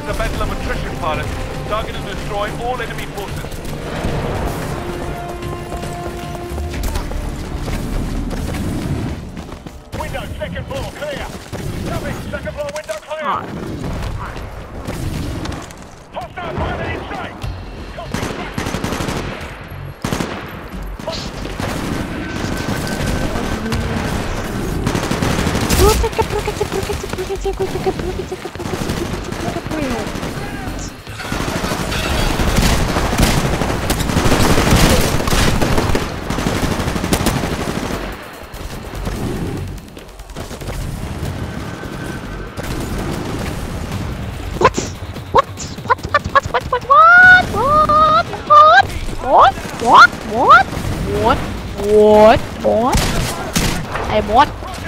a battle of attrition, pilot. Target and destroy all enemy forces. Window, second floor, clear. Copy, second floor window clear. Hostile pilot in sight. Copy, What? Hey, what?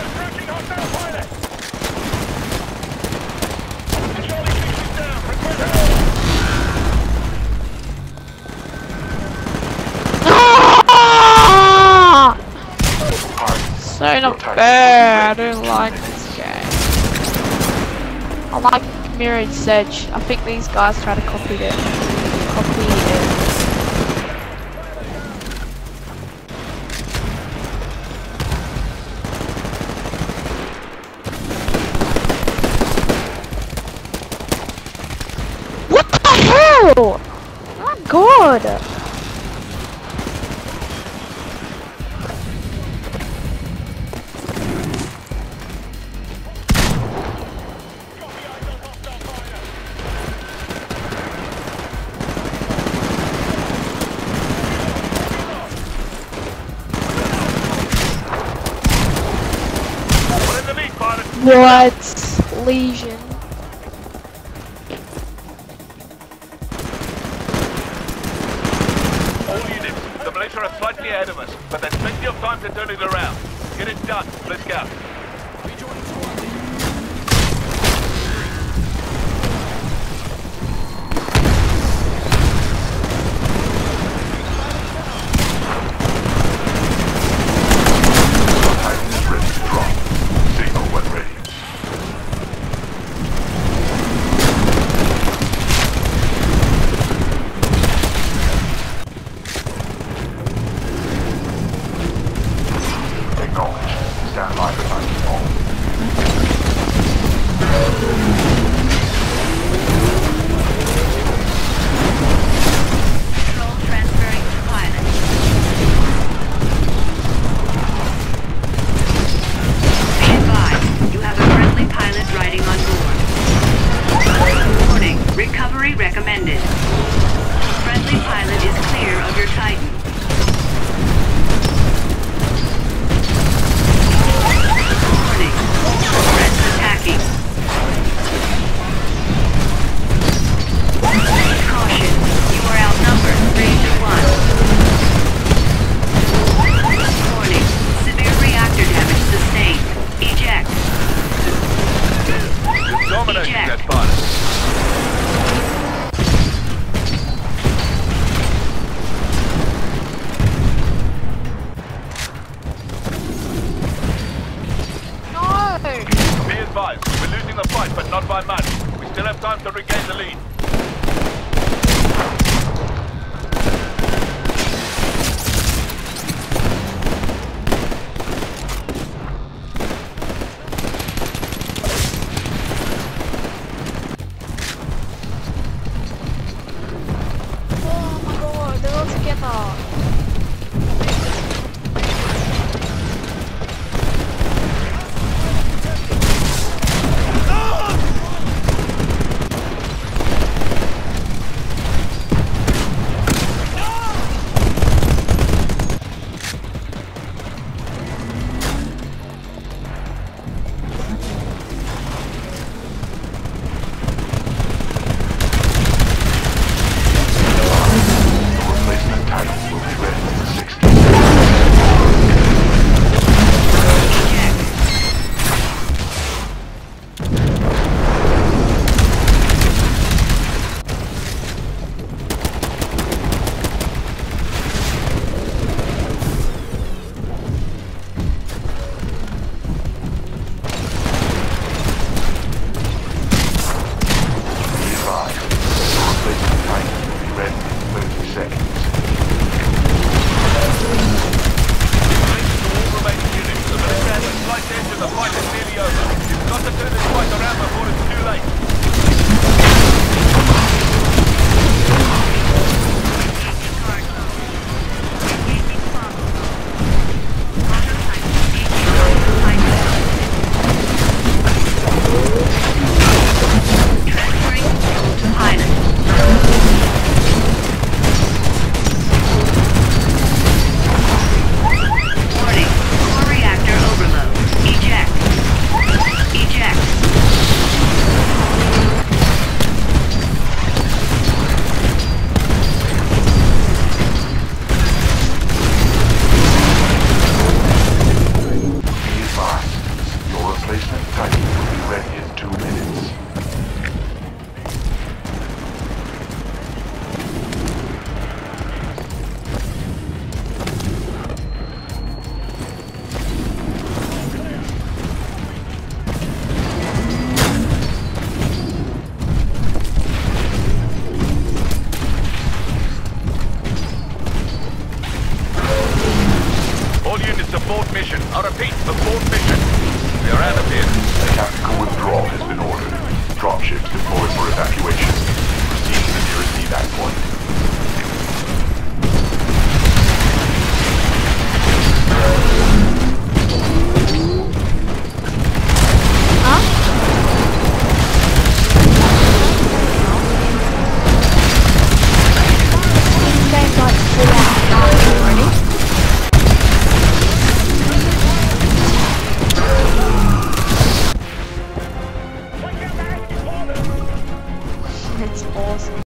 So not fair. I don't like this game. I like Mirror Sedge. I think these guys try to copy it. What the hell? Oh my god! What? Legion. All units, the militia are slightly ahead of us, but there's plenty of time to turn it around. Get it done. Let's go. Recovery recommended. Friendly pilot is clear of your Titan. Warning. Threats attacking. Caution. You are outnumbered 3-1. Warning. Severe reactor damage sustained. Eject. Dominating that pilot. Be advised, we're losing the fight, but not by much. We still have time to regain the lead. Oh my god, they're all together. It's awesome.